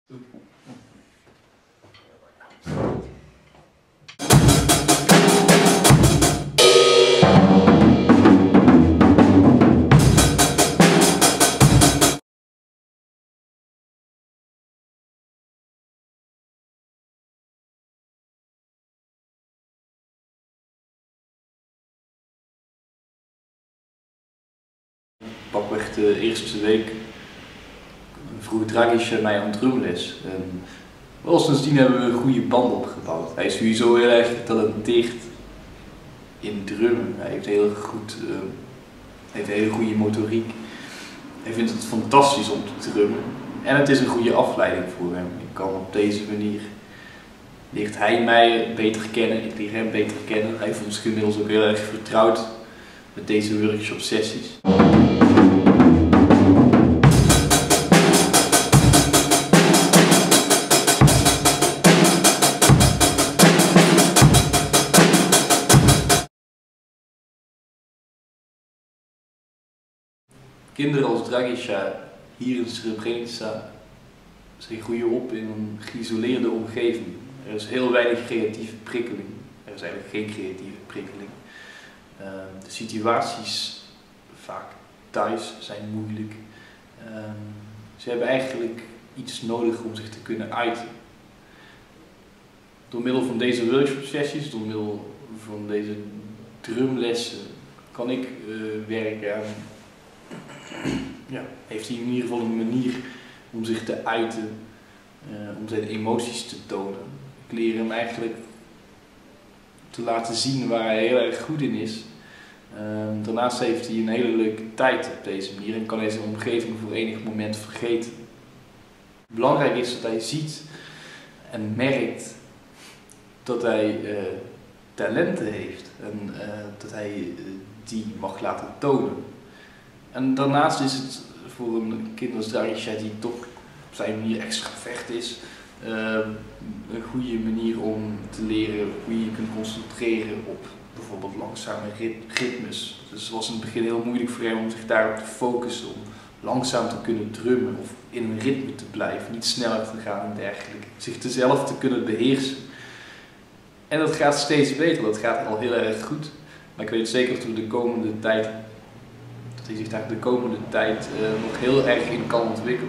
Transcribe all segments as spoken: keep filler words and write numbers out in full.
Pakweg de eerste week vroeg Dragic mij aan drumles. En wel sindsdien hebben we een goede band opgebouwd. Hij is sowieso heel erg getalenteerd in drummen. Hij heeft heel goed, uh, heeft een hele goede motoriek. Hij vindt het fantastisch om te drummen. En het is een goede afleiding voor hem. Ik kan op deze manier leert hij mij beter kennen, ik leer hem beter kennen. Hij voelt zich inmiddels ook heel erg vertrouwd met deze workshop sessies. Kinderen als Dragic hier in Srebrenica zijn groeien op in een geïsoleerde omgeving. Er is heel weinig creatieve prikkeling. Er is eigenlijk geen creatieve prikkeling. Uh, de situaties vaak thuis zijn moeilijk. Uh, ze hebben eigenlijk iets nodig om zich te kunnen uiten. Door middel van deze workshop sessies, door middel van deze drumlessen kan ik uh, werken aan. Ja, heeft hij in ieder geval een manier om zich te uiten, uh, om zijn emoties te tonen. Ik leer hem eigenlijk te laten zien waar hij heel erg goed in is. Uh, daarnaast heeft hij een hele leuke tijd op deze manier en kan hij zijn omgeving voor enig moment vergeten. Belangrijk is dat hij ziet en merkt dat hij uh, talenten heeft en uh, dat hij uh, die mag laten tonen. En daarnaast is het voor een kind als Dragic die toch op zijn manier extravert is, uh, een goede manier om te leren hoe je je kunt concentreren op bijvoorbeeld langzame ritmes. Dus het was in het begin heel moeilijk voor hem om zich daarop te focussen, om langzaam te kunnen drummen of in een ritme te blijven, niet sneller te gaan en dergelijke. Zich zelf te kunnen beheersen. En dat gaat steeds beter, dat gaat al heel erg goed. Maar ik weet zeker dat we de komende tijd dat hij zich daar de komende tijd uh, nog heel erg in kan ontwikkelen.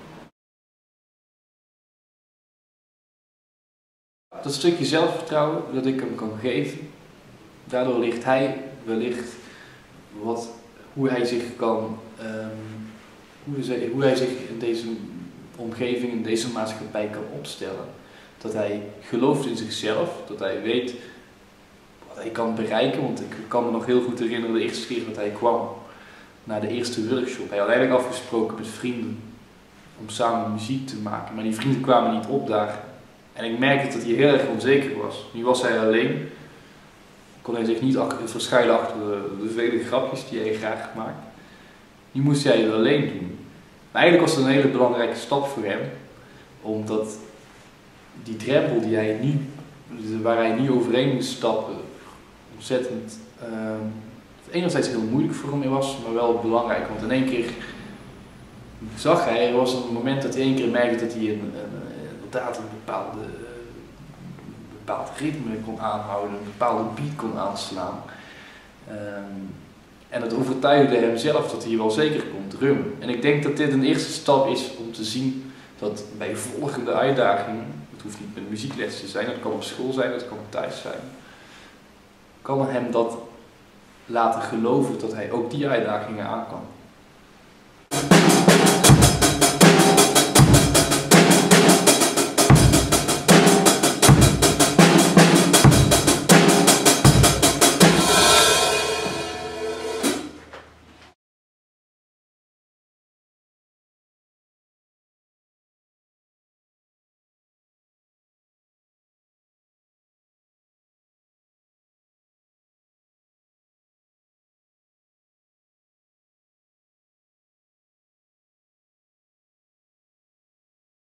Dat stukje zelfvertrouwen dat ik hem kan geven, daardoor leert hij wellicht wat, hoe hij zich kan, um, hoe, hij, hoe hij zich in deze omgeving, in deze maatschappij kan opstellen. Dat hij gelooft in zichzelf, dat hij weet wat hij kan bereiken, want ik kan me nog heel goed herinneren de eerste keer dat hij kwam. Na de eerste workshop. Hij had eigenlijk afgesproken met vrienden om samen muziek te maken, maar die vrienden kwamen niet opdagen. En ik merkte dat hij heel erg onzeker was. Nu was hij alleen, kon hij zich niet verschuilen achter de, de vele grapjes die hij graag maakt. Nu moest hij het alleen doen. Maar eigenlijk was het een hele belangrijke stap voor hem, omdat die drempel die hij nu, waar hij nu overheen moest stappen, ontzettend uh, enerzijds heel moeilijk voor hem was, maar wel belangrijk. Want in één keer zag hij, er was een moment dat hij één keer merkte dat hij een, een, inderdaad een bepaalde, een bepaald ritme kon aanhouden, een bepaalde beat kon aanslaan. Um, en het overtuigde hem zelf dat hij wel zeker kon drummen. En ik denk dat dit een eerste stap is om te zien dat bij volgende uitdagingen, het hoeft niet met muziekles te zijn, dat kan op school zijn, dat kan thuis zijn, kan hem dat laten geloven dat hij ook die uitdagingen aan kan.